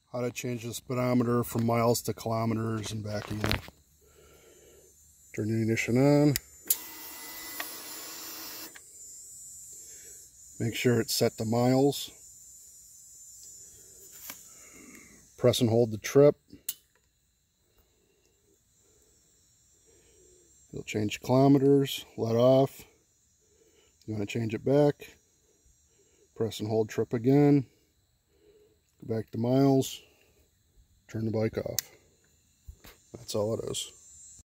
How to change the speedometer from miles to kilometers and back again. Turn the ignition on. Make sure it's set to miles. Press and hold the trip. It'll change kilometers. Let off. You want to change it back. Press and hold trip again. Go back to miles. Turn the bike off. That's all it is.